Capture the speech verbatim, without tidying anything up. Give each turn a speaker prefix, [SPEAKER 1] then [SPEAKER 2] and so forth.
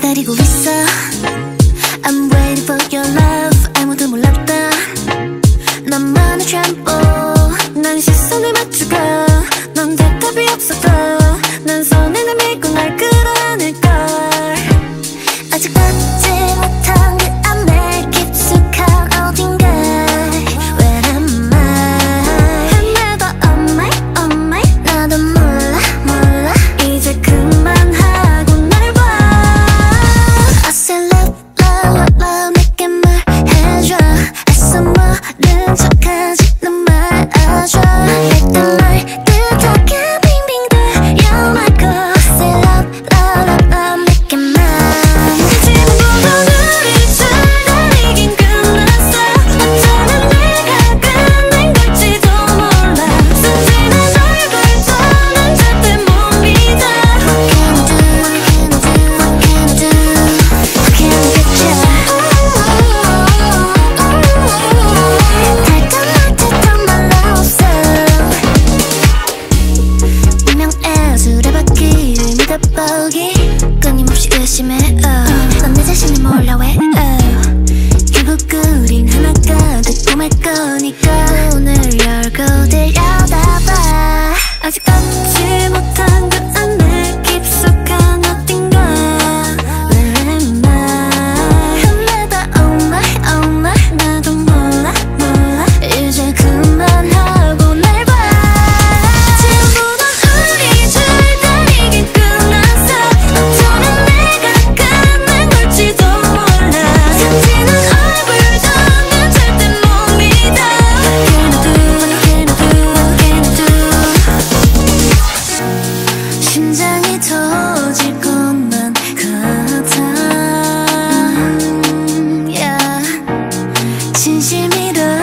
[SPEAKER 1] 기다리고 있어. I'm waiting for your love. 아무도 몰랐다. 너만의 트램포. 난 시선을 맞추고 넌 대답이 없었고 난 손에 내밀고 날 끌어안을걸. 아직 받지 못한 그 안에 깊숙한 어딘가. Where am I? 헤매다 oh my oh my. 나도 몰라 몰라. 이제 그만하고 날 봐. I say love love love 내게 말해줘. 애써 모른 척하지 넌 말아줘. 일단 날 뜻하게 빙빙 돌려 말고. I say love love love love 내게 말. 지금부터 우리 둘 달리긴 끝났어. 어쩌면 내가 끝낸 걸지도 몰라. 순진한 얼굴도 난 절대 못 믿어. What can I do? What can I do? What can I picture? 달콤한 듯한 말 없어. 운명의 수레바퀴를 믿어보기 끊임없이 의심해. oh. 넌 내 자신을 몰라 왜 oh. 결국 우린 하나가 되고 말 거니까 오늘 열고 들여다봐. 아직 닿지 못한 그 안에 깊숙한 어딘가. Where am I? 헤매다 oh my oh my. 나도 몰라 몰라. 이제 그만하고 날 봐. 지금부터 우리 둘 달리긴 끝났어. 어쩌면 내가 끝낸 걸지도 몰라. 순진한 얼굴도 난 절대 못 믿어. What can I do? What can I do? What can I do? 심장이 터질 것만 같아. Yeah. 진심이라